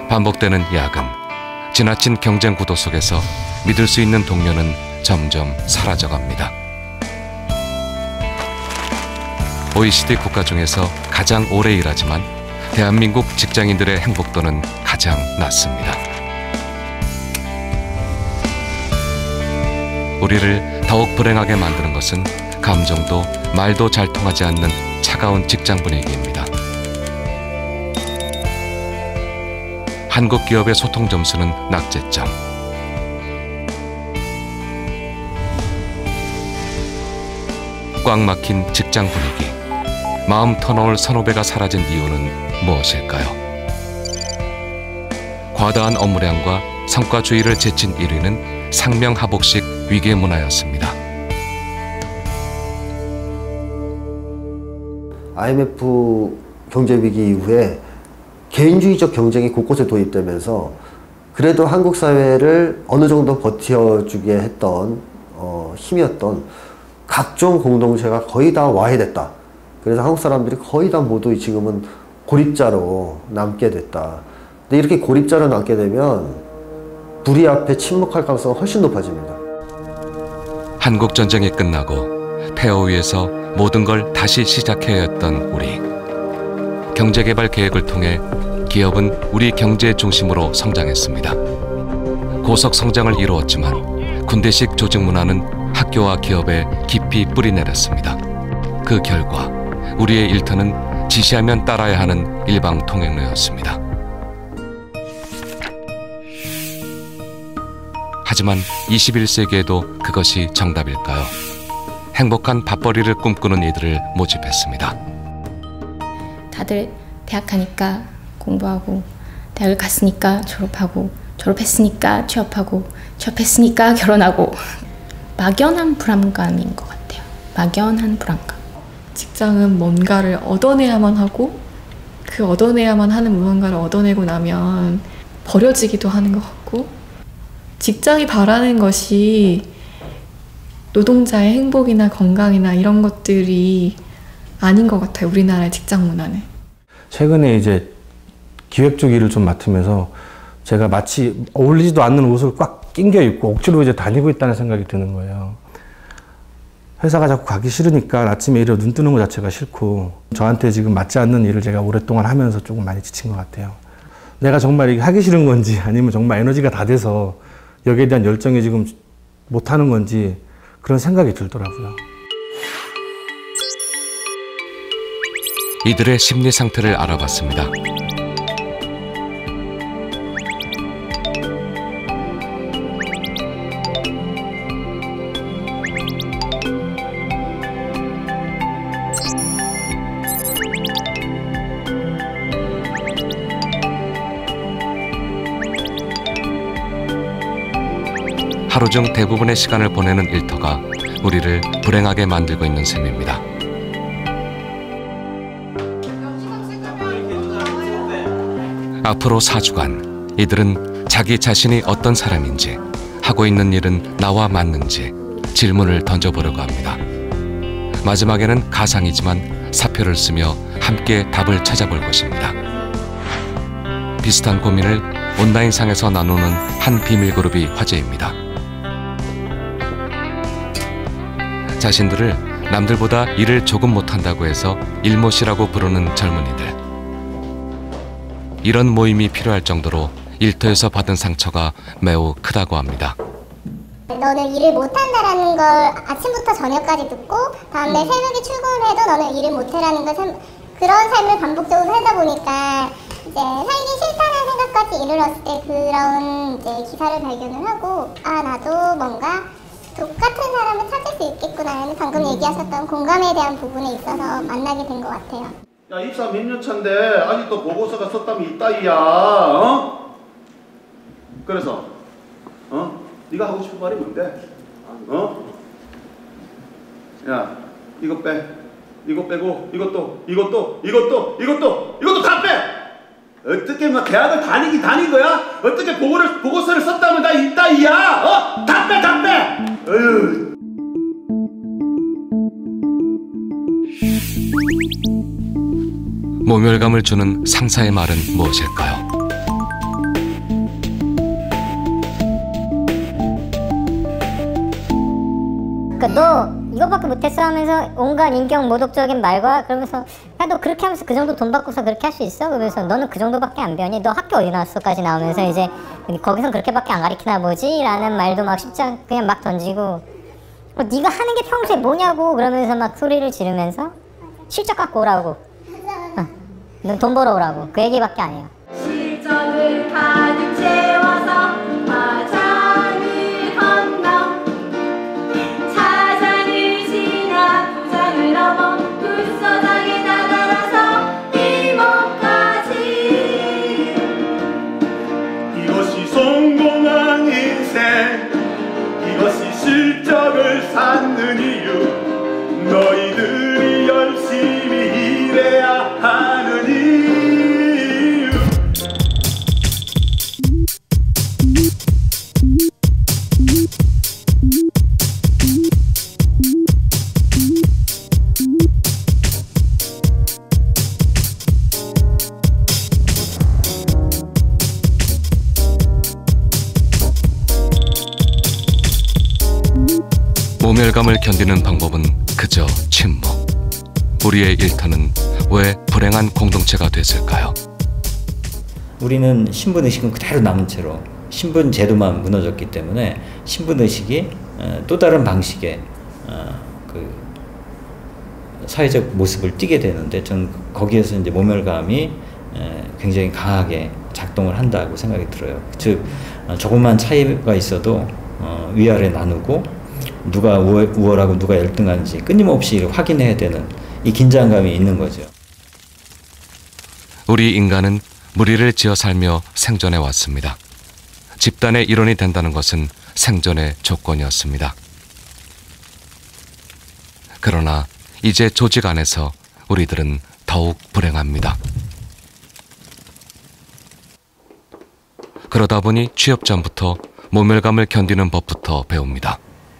반복되는 야근, 지나친 경쟁 구도 속에서 믿을 수 있는 동료는 점점 사라져갑니다. OECD 국가 중에서 가장 오래 일하지만 대한민국 직장인들의 행복도는 가장 낮습니다. 우리를 더욱 불행하게 만드는 것은 감정도 말도 잘 통하지 않는 차가운 직장 분위기입니다. 한국 기업의 소통 점수는 낙제점. 꽉 막힌 직장 분위기. 마음 터놓을 선후배가 사라진 이유는 무엇일까요? 과다한 업무량과 성과주의를 제친 1위는 상명하복식 위계문화였습니다. IMF 경제위기 이후에 개인주의적 경쟁이 곳곳에 도입되면서 그래도 한국 사회를 어느 정도 버텨주게 했던 힘이었던 각종 공동체가 거의 다 와해됐다. 그래서 한국 사람들이 거의 다 모두 지금은 고립자로 남게 됐다. 근데 이렇게 고립자로 남게 되면 불의 앞에 침묵할 가능성이 훨씬 높아집니다. 한국 전쟁이 끝나고 폐허 위에서 모든 걸 다시 시작해야 했던 우리. 경제개발 계획을 통해 기업은 우리 경제의 중심으로 성장했습니다. 고속 성장을 이루었지만 군대식 조직 문화는 학교와 기업에 깊이 뿌리내렸습니다. 그 결과 우리의 일터는 지시하면 따라야 하는 일방통행로였습니다. 하지만 21세기에도 그것이 정답일까요? 행복한 밥벌이를 꿈꾸는 이들을 모집했습니다. 다들 대학 가니까 공부하고, 대학을 갔으니까 졸업하고, 졸업했으니까 취업하고, 취업했으니까 결혼하고. 막연한 불안감인 것 같아요. 막연한 불안감. 직장은 뭔가를 얻어내야만 하고, 그 얻어내야만 하는 무언가를 얻어내고 나면 버려지기도 하는 것 같고, 직장이 바라는 것이 노동자의 행복이나 건강이나 이런 것들이 아닌 것 같아요. 우리나라의 직장 문화는. 최근에 이제 기획 쪽 일을 좀 맡으면서 제가 마치 어울리지도 않는 옷을 꽉 낑겨 입고 억지로 이제 다니고 있다는 생각이 드는 거예요. 회사가 자꾸 가기 싫으니까 아침에 일어 눈 뜨는 것 자체가 싫고, 저한테 지금 맞지 않는 일을 제가 오랫동안 하면서 조금 많이 지친 것 같아요. 내가 정말 이게 하기 싫은 건지 아니면 정말 에너지가 다 돼서 여기에 대한 열정이 지금 못하는 건지 그런 생각이 들더라고요. 이들의 심리 상태를 알아봤습니다. 하루 중 대부분의 시간을 보내는 일터가 우리를 불행하게 만들고 있는 셈입니다. 앞으로 4주간 이들은 자기 자신이 어떤 사람인지, 하고 있는 일은 나와 맞는지 질문을 던져보려고 합니다. 마지막에는 가상이지만 사표를 쓰며 함께 답을 찾아볼 것입니다. 비슷한 고민을 온라인상에서 나누는 한 비밀 그룹이 화제입니다. 자신들을 남들보다 일을 조금 못한다고 해서 일못이라고 부르는 젊은이들. 이런 모임이 필요할 정도로 일터에서 받은 상처가 매우 크다고 합니다. 너는 일을 못한다라는 걸 아침부터 저녁까지 듣고 다음날 새벽에 출근을 해도 너는 일을 못해라는 그런 삶을 반복적으로 살다 보니까 이제 살기 싫다는 생각까지 이르렀을 때 그런 이제 기사를 발견을 하고, 아, 나도 뭔가 똑같은 사람을 찾을 수 있겠구나. 방금 얘기하셨던 공감에 대한 부분에 있어서 만나게 된 것 같아요. 야, 입사 몇 년 차인데 아직도 보고서가 썼다면 이따위야. 어? 그래서 네가 하고 싶은 말이 뭔데? 야, 이거 빼. 이거 빼고 이것도 다 빼. 어떻게 막 대학을 다닌 거야? 어떻게 보고서를 썼다면 나 이따위야? 다 빼. 어휴. 모멸감을 주는 상사의 말은 무엇일까요? 너 이것밖에 못했어 하면서 온갖 인격 모독적인 말과 그러면서 야 너 그렇게 하면서 그 정도 돈 받고서 그렇게 할 수 있어? 그러면서 너는 그 정도밖에 안 배웠니? 너 학교 어디 나왔어?까지 나오면서 이제 거기선 그렇게밖에 안 가르치나 보지? 라는 말도 막 십자 그냥 막 던지고 네가 하는 게 평소에 뭐냐고 그러면서 막 소리를 지르면서 실적 갖고 오라고 넌 돈 벌어오라고 그 얘기밖에 안 해요. 실적을 가득 채워서 마장을 건너 차장을 지나 부장을 넘어 부서장에 다다라서 이모까지 이것이 성공한 인생 이것이 실적을 쌓는 이유 너희들이 열심히 일해야 하는 이유 모멸감을 견디는 방법은 그저 침묵. 우리의 일터는 왜 불행한 공동체가 됐을까요? 우리는 신분의식은 그대로 남은 채로 신분 제도만 무너졌기 때문에 신분의식이 또 다른 방식의 그 사회적 모습을 띠게 되는데 저는 거기에서 이제 모멸감이 굉장히 강하게 작동을 한다고 생각이 들어요. 즉 조그만 차이가 있어도 위아래 나누고 누가 우월하고 누가 열등한지 끊임없이 확인해야 되는 이 긴장감이 있는 거죠. 우리 인간은 무리를 지어 살며 생존해 왔습니다. 집단의 일원이 된다는 것은 생존의 조건이었습니다. 그러나 이제 조직 안에서 우리들은 더욱 불행합니다. 그러다 보니 취업 전부터 모멸감을 견디는 법부터 배웁니다.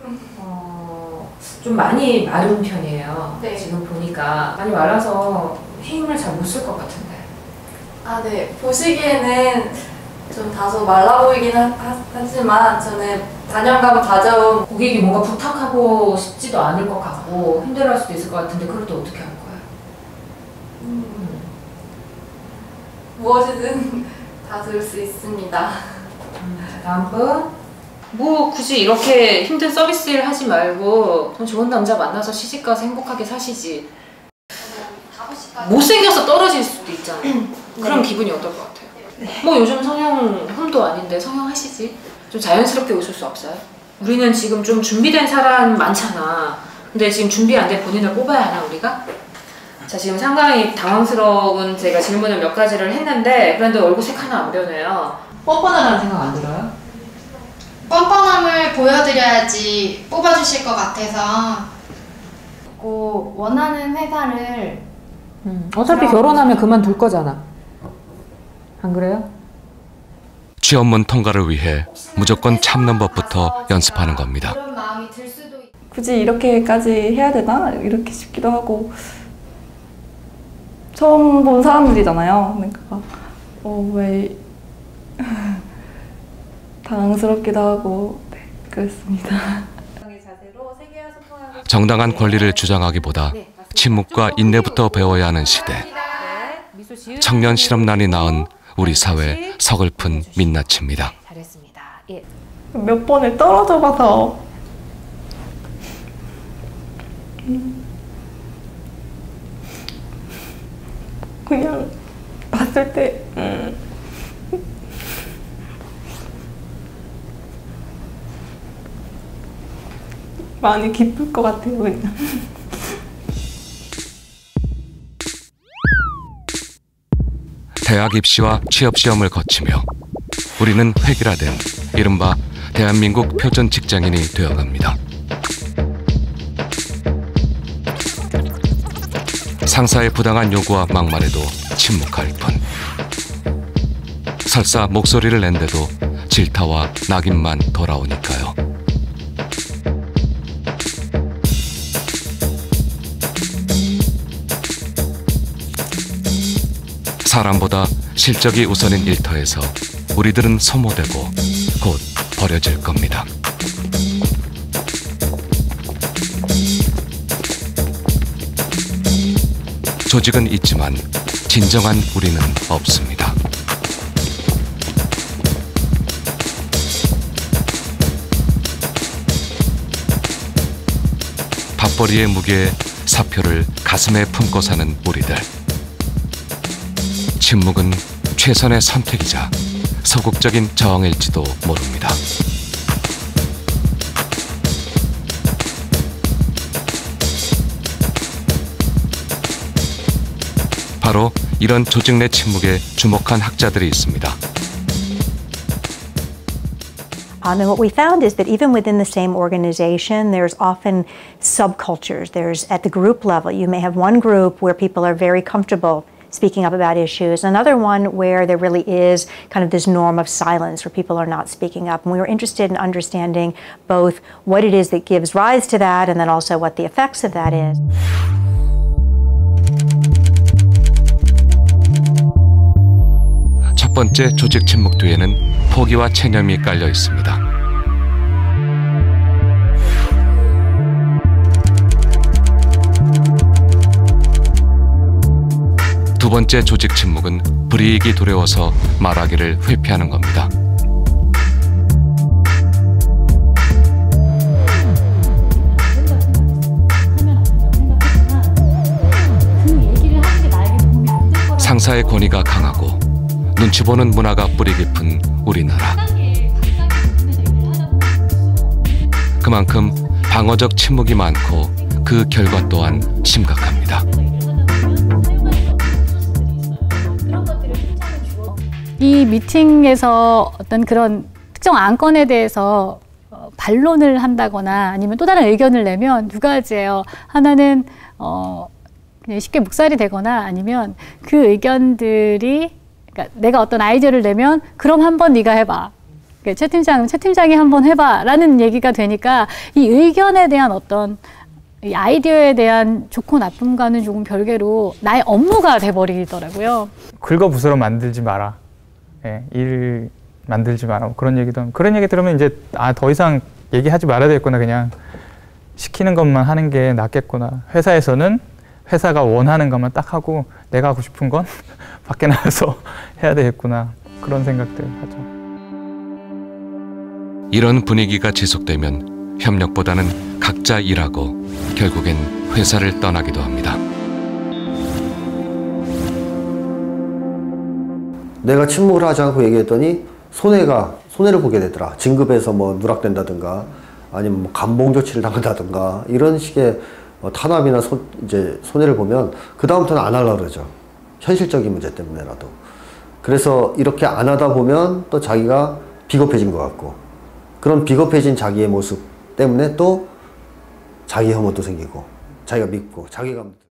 좀 많이 마른 편이에요. 네. 지금 보니까 많이 말라서 힘을 잘 못 쓸 것 같은데. 아, 네. 보시기에는 좀 다소 말라 보이긴 하지만 저는 단연감 가져온 고객이 뭔가 부탁하고 싶지도 않을 것 같고 힘들어할 수도 있을 것 같은데 그럴 때 어떻게 할 거예요? 무엇이든 다 들을 수 있습니다. 다음 분. 뭐 굳이 이렇게 힘든 서비스 일 하지 말고 돈 좋은 남자 만나서 시집가서 행복하게 사시지. 못생겨서 떨어질 수도 있잖아요. 그럼 기분이 어떨 것 같아요? 뭐 요즘 성형 홈도 아닌데 성형 하시지. 좀 자연스럽게 오실 수 없어요? 우리는 지금 좀 준비된 사람 많잖아. 근데 지금 준비 안 된 본인을 뽑아야 하나 우리가? 자, 지금 상당히 당황스러운 제가 질문을 몇 가지를 했는데 그런데 얼굴색 하나 안 변해요. 뻔뻔하다는 생각 안 들어요? 뻔뻔함을 보여드려야지 뽑아주실 것 같아서 원하는 회사를 어차피 결혼하면 그만둘 거잖아. 안 그래요? 취업문 통과를 위해 무조건 참는 법부터 연습하는 겁니다. 그런 마음이 들 수도 굳이 이렇게까지 해야 되나? 이렇게 싶기도 하고 처음 본 사람들이잖아요. 그러니까 왜 당황스럽기도 하고 네, 그렇습니다. 정당한 권리를 주장하기보다 침묵과 인내부터 배워야 하는 시대. 청년 실업난이 낳은 우리 사회 서글픈 민낯입니다. 몇 번을 떨어져 봐서 그냥 봤을 때 많이 기쁠 것 같아요. 그냥. 대학 입시와 취업 시험을 거치며 우리는 획일화된 이른바 대한민국 표준 직장인이 되어갑니다. 상사의 부당한 요구와 막말에도 침묵할 뿐. 설사 목소리를 낸데도 질타와 낙인만 돌아오니까요. 사람보다 실적이 우선인 일터에서 우리들은 소모되고 곧 버려질 겁니다. 조직은 있지만 진정한 우리는 없습니다. 밥벌이의 무게에 사표를 가슴에 품고 사는 우리들. 침묵은 최선의 선택이자 소극적인 저항일지도 모릅니다. 바로 이런 조직 내 침묵에 주목한 학자들이 있습니다. And what we found is that even within the same organization, there's often subcultures. There's at the group level, you may have one group where people are very comfortable speaking up about issues, another one where there really is kind of this norm of silence where people are not speaking up. And we were interested in understanding both what it is that gives rise to that and then also what the effects of that is. 첫 번째 조직 침묵 뒤에는 포기와 체념이 깔려 있습니다. 두 번째 조직 침묵은 불이익이 두려워서 말하기를 회피하는 겁니다. 상사의 권위가 강하고 눈치 보는 문화가 뿌리 깊은 우리나라. 그만큼 방어적 침묵이 많고 그 결과 또한 심각합니다. 이 미팅에서 어떤 그런 특정 안건에 대해서 반론을 한다거나 아니면 또 다른 의견을 내면 두 가지예요. 하나는 그냥 쉽게 묵살이 되거나 아니면 그 의견들이 그러니까 내가 어떤 아이디어를 내면 그럼 한번 네가 해봐. 최 팀장이 한번 해봐 라는 얘기가 되니까 이 의견에 대한 어떤 이 아이디어에 대한 좋고 나쁨과는 조금 별개로 나의 업무가 돼버리더라고요. 긁어부스러 만들지 마라. 예, 일 만들지 마라. 그런 얘기 들으면 이제 더 이상 얘기하지 말아야 되겠구나. 그냥 시키는 것만 하는 게 낫겠구나. 회사에서는 회사가 원하는 것만 딱 하고 내가 하고 싶은 건 밖에 나가서 해야 되겠구나. 그런 생각들 하죠. 이런 분위기가 지속되면 협력보다는 각자 일하고 결국엔 회사를 떠나기도 합니다. 내가 침묵을 하지 않고 얘기했더니 손해를 보게 되더라. 진급에서 뭐 누락된다든가 아니면 뭐 감봉 조치를 당한다든가 이런 식의 탄압이나 이제 손해를 보면 그 다음부터는 안 하려고 그러죠. 현실적인 문제 때문에라도. 그래서 이렇게 안 하다 보면 또 자기가 비겁해진 것 같고 그런 비겁해진 자기의 모습 때문에 또 자기 혐오도 생기고 자기가 믿고 자괴감도